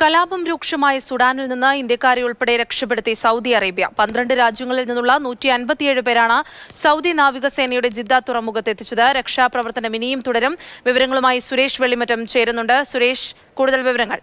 കലാപം രൂക്ഷമായ സുഡാനിൽ നിന്ന് ഇന്ത്യക്കാരെ ഉൾപ്പെടെ രക്ഷപ്പെടുത്തി സൗദി അറേബ്യ. 12 രാജ്യങ്ങളിൽ നിന്നുള്ള 157 പേരാണ് സൗദി നാവികസേനയുടെ ജിദ്ദ തുറമുഖത്ത് എത്തിച്ചത്. രക്ഷാപ്രവർത്തനം ഇനിയും തുടരും. വിവരങ്ങളുമായി സുരേഷ് വെള്ളിമറ്റം ചേരുന്നുണ്ട്. സുരേഷ്, കൂടുതൽ വിവരങ്ങൾ.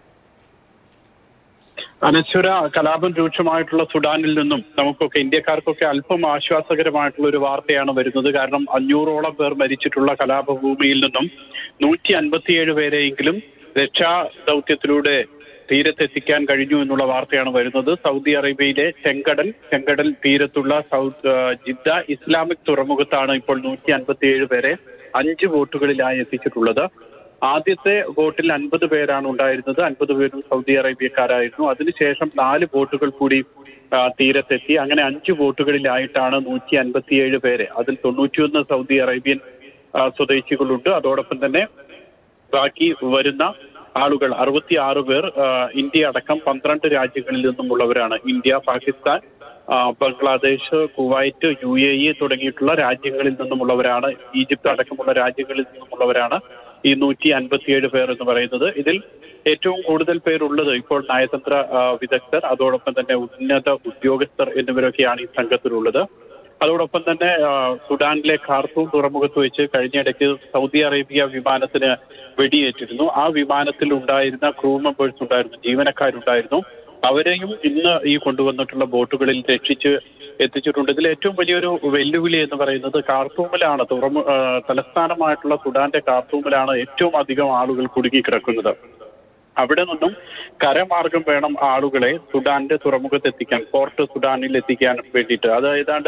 അനശ്വര, കലാപം രൂക്ഷമായിട്ടുള്ള സുഡാനിൽ നിന്നും നമുക്കൊക്കെ ഇന്ത്യക്കാർക്കൊക്കെ അല്പം ആശ്വാസകരമായിട്ടുള്ള ഒരു വാർത്തയാണ് വരുന്നത്. കാരണം 500ഓളം പേർ മരിച്ചിട്ടുള്ള കലാപഭൂമിയിൽ നിന്നും 157 പേരെയെങ്കിലും രക്ഷാ ദൗത്യത്തിലൂടെ തീരത്തെത്തിക്കാൻ കഴിഞ്ഞു എന്നുള്ള വാർത്തയാണ് വരുന്നത്. സൗദി അറേബ്യയിലെ ചെങ്കടൽ തീരത്തുള്ള ജിദ്ദ ഇസ്ലാമിക് തുറമുഖത്താണ് ഇപ്പോൾ 157 പേരെ 5 ബോട്ടുകളിലായി എത്തിച്ചിട്ടുള്ളത്. ആദ്യത്തെ ബോട്ടിൽ 50 പേരാണ് ഉണ്ടായിരുന്നത്. 50 പേരും സൗദി അറേബ്യക്കാരായിരുന്നു. അതിനുശേഷം 4 ബോട്ടുകൾ കൂടി തീരത്തെത്തി. അങ്ങനെ 5 ബോട്ടുകളിലായിട്ടാണ് 157 പേരെ. അതിൽ 91 സൗദി അറേബ്യൻ സ്വദേശികളുണ്ട്. അതോടൊപ്പം തന്നെ ബാക്കി വരുന്ന ആളുകൾ 66 പേർ ഇന്ത്യ അടക്കം 12 രാജ്യങ്ങളിൽ നിന്നുമുള്ളവരാണ്. India, Pakistan, Bangladesh, Kuwait, UAE തുടങ്ങിയിട്ടുള്ള രാജ്യങ്ങളിൽ നിന്നുമുള്ളവരാണ്. ഈജിപ്ത് അടക്കമുള്ള രാജ്യങ്ങളിൽ നിന്നുമുള്ളവരാണ് ഈ 157 പേർ എന്ന് പറയുന്നത്. ഇതിൽ ഏറ്റവും കൂടുതൽ പേരുള്ളത് ഇപ്പോൾ നയതന്ത്ര വിദഗ്ധർ, അതോടൊപ്പം തന്നെ ഉന്നത ഉദ്യോഗസ്ഥർ എന്നിവരൊക്കെയാണ് ഈ സംഘത്തിലുള്ളത്. അതോടൊപ്പം തന്നെ സുഡാനിലെ ഖാർത്തൂം തുറമുഖത്ത് വെച്ച് കഴിഞ്ഞിടയ്ക്ക് സൗദി അറേബ്യ വിമാനത്തിന് വെടിയേറ്റിരുന്നു. ആ വിമാനത്തിൽ ഉണ്ടായിരുന്ന ക്രൂ മെമ്പേഴ്സ് ഉണ്ടായിരുന്നു, ജീവനക്കാരുണ്ടായിരുന്നു. അവരെയും ഇന്ന് ഈ കൊണ്ടുവന്നിട്ടുള്ള ബോട്ടുകളിൽ രക്ഷിച്ച് എത്തിച്ചിട്ടുണ്ട്. ഇതിൽ ഏറ്റവും വലിയൊരു വെല്ലുവിളി എന്ന് പറയുന്നത് ഖാർത്തൂമിലാണ്. തലസ്ഥാനമായിട്ടുള്ള സുഡാന്റെ ഖാർത്തൂമിലാണ് ഏറ്റവും അധികം ആളുകൾ കുടുങ്ങിക്കിടക്കുന്നത്. അവിടെ നിന്നും കരമാർഗം വേണം ആളുകളെ സുഡാന്റെ തുറമുഖത്ത് എത്തിക്കാൻ, പോർട്ട് സുഡാനിൽ എത്തിക്കാൻ വേണ്ടിയിട്ട്. അത് ഏതാണ്ട്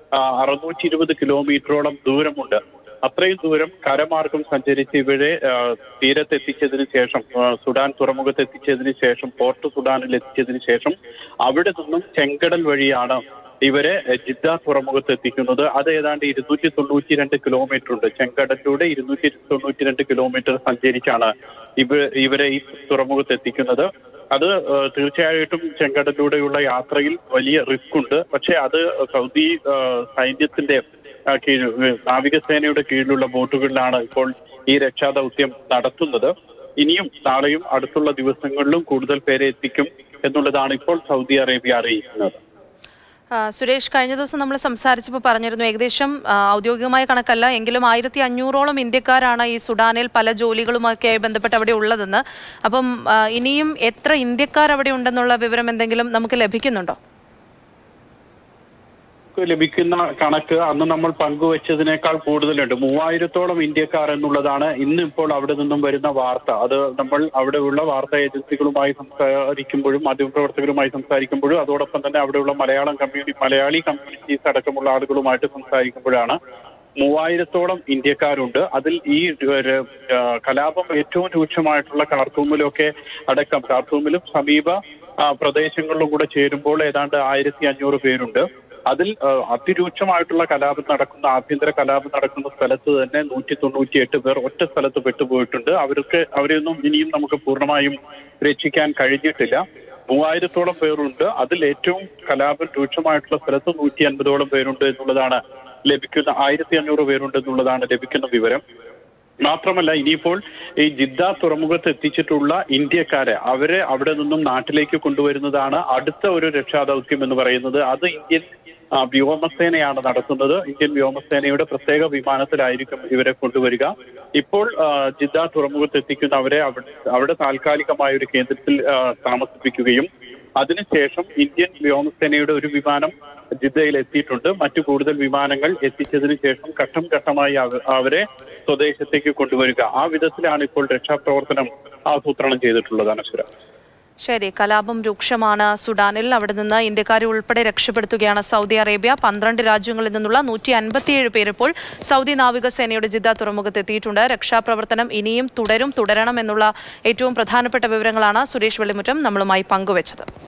620 കിലോമീറ്ററോളം ദൂരമുണ്ട്. അത്രയും ദൂരം കരമാർഗം സഞ്ചരിച്ച് ഇവരെ തീരത്തെത്തിച്ചതിന് ശേഷം, സുഡാൻ തുറമുഖത്ത് എത്തിച്ചതിന് ശേഷം, പോർട്ട് സുഡാനിൽ എത്തിച്ചതിന് ശേഷം അവിടെ നിന്നും ചെങ്കടൽ വഴിയാണ് ഇവരെ ജിദ്ദ തുറമുഖത്ത് എത്തിക്കുന്നത്. അത് ഏതാണ്ട് 292 കിലോമീറ്റർ ഉണ്ട്. ചെങ്കടലിലൂടെ 292 കിലോമീറ്റർ സഞ്ചരിച്ചാണ് ഇവരെ ഈ തുറമുഖത്ത് എത്തിക്കുന്നത്. അത് തീർച്ചയായിട്ടും ചെങ്കടലിലൂടെയുള്ള യാത്രയിൽ വലിയ റിസ്ക് ഉണ്ട്. പക്ഷെ അത് സൗദി സൈന്യത്തിന്റെ നാവികസേനയുടെ കീഴിലുള്ള ബോട്ടുകളിലാണ് ഇപ്പോൾ ഈ രക്ഷാദൗത്യം നടത്തുന്നത്. ഇനിയും നാളെയും അടുത്തുള്ള ദിവസങ്ങളിലും കൂടുതൽ പേരെ എത്തിക്കും എന്നുള്ളതാണ് ഇപ്പോൾ സൗദി അറേബ്യ അറിയിക്കുന്നത്. സുരേഷ്, കഴിഞ്ഞ ദിവസം നമ്മൾ സംസാരിച്ചപ്പോൾ പറഞ്ഞിരുന്നു, ഏകദേശം ഔദ്യോഗികമായ കണക്കല്ല എങ്കിലും 1500ഓളം ഇന്ത്യക്കാരാണ് ഈ സുഡാനിൽ പല ജോലികളുമൊക്കെയായി ബന്ധപ്പെട്ട് അവിടെ ഉള്ളതെന്ന്. അപ്പം ഇനിയും എത്ര ഇന്ത്യക്കാർ അവിടെ ഉണ്ടെന്നുള്ള വിവരം എന്തെങ്കിലും നമുക്ക് ലഭിക്കുന്നുണ്ടോ? ലഭിക്കുന്ന കണക്ക് അന്ന് നമ്മൾ പങ്കുവച്ചതിനേക്കാൾ കൂടുതലുണ്ട്. 3000ഓളം ഇന്ത്യക്കാർ എന്നുള്ളതാണ് ഇന്ന് ഇപ്പോൾ അവിടെ നിന്നും വരുന്ന വാർത്ത. അത് നമ്മൾ അവിടെയുള്ള വാർത്താ ഏജൻസികളുമായി സംസാരിക്കുമ്പോഴും മാധ്യമപ്രവർത്തകരുമായി സംസാരിക്കുമ്പോഴും അതോടൊപ്പം തന്നെ അവിടെയുള്ള മലയാളി കമ്മ്യൂണിറ്റീസ് അടക്കമുള്ള ആളുകളുമായിട്ട് സംസാരിക്കുമ്പോഴാണ് 3000ഓളം ഇന്ത്യക്കാരുണ്ട്. അതിൽ ഈ കലാപം ഏറ്റവും രൂക്ഷമായിട്ടുള്ള ഖാർത്തൂമിലൊക്കെ അടക്കം, ഖാർത്തൂമിലും സമീപ പ്രദേശങ്ങളിലും കൂടെ ചേരുമ്പോൾ ഏതാണ്ട് 1500 പേരുണ്ട്. അതിൽ അതിരൂക്ഷമായിട്ടുള്ള ആഭ്യന്തര കലാപം നടക്കുന്ന സ്ഥലത്ത് തന്നെ 198 പേർ ഒറ്റ സ്ഥലത്ത് പെട്ടുപോയിട്ടുണ്ട്. അവരെയൊന്നും ഇനിയും നമുക്ക് പൂർണ്ണമായും രക്ഷിക്കാൻ കഴിഞ്ഞിട്ടില്ല. 3000ഓളം പേരുണ്ട്. അതിൽ ഏറ്റവും കലാപം രൂക്ഷമായിട്ടുള്ള സ്ഥലത്ത് 150ഓളം പേരുണ്ട് എന്നുള്ളതാണ് ലഭിക്കുന്ന, 1500 പേരുണ്ട് എന്നുള്ളതാണ് ലഭിക്കുന്ന വിവരം. മാത്രമല്ല, ഇനിയിപ്പോൾ ഈ ജിദ്ദ തുറമുഖത്ത് എത്തിച്ചിട്ടുള്ള ഇന്ത്യക്കാരെ അവരെ അവിടെ നിന്നും നാട്ടിലേക്ക് കൊണ്ടുവരുന്നതാണ് അടുത്ത ഒരു രക്ഷാദൗത്യം എന്ന് പറയുന്നത്. അത് ഇന്ത്യൻ വ്യോമസേനയാണ് നടത്തുന്നത്. ഇന്ത്യൻ വ്യോമസേനയുടെ പ്രത്യേക വിമാനത്തിലായിരിക്കും ഇവരെ കൊണ്ടുവരിക. ഇപ്പോൾ ജിദ്ദ തുറമുഖത്ത് എത്തിക്കുന്നവരെ അവിടെ താൽക്കാലികമായ ഒരു കേന്ദ്രത്തിൽ താമസിപ്പിക്കുകയും അതിനുശേഷം ഇന്ത്യൻ വ്യോമസേനയുടെ ഒരു വിമാനം ജിദ്ദയിൽ എത്തിയിട്ടുണ്ട്. മറ്റു കൂടുതൽ വിമാനങ്ങൾ എത്തിച്ചതിന് ശേഷം ഘട്ടം ഘട്ടമായി അവരെ സ്വദേശത്തേക്ക് കൊണ്ടുവരിക. ആ വിധത്തിലാണ് ഇപ്പോൾ രക്ഷാപ്രവർത്തനം ആസൂത്രണം ചെയ്തിട്ടുള്ളത്. അനശ്വര, ശരി. കലാപം രൂക്ഷമാണ് സുഡാനിൽ. അവിടെ നിന്ന് ഇന്ത്യക്കാരെ ഉൾപ്പെടെ രക്ഷപ്പെടുത്തുകയാണ് സൗദി അറേബ്യ. 12 രാജ്യങ്ങളിൽ നിന്നുള്ള 157 പേർ ഇപ്പോൾ സൗദി നാവികസേനയുടെ ജിദ്ദ തുറമുഖത്ത് എത്തിയിട്ടുണ്ട്. രക്ഷാപ്രവർത്തനം ഇനിയും തുടരണം എന്നുള്ള ഏറ്റവും പ്രധാനപ്പെട്ട വിവരങ്ങളാണ് സുരേഷ് വെള്ളിമുറ്റം നമ്മളുമായി പങ്കുവച്ചത്.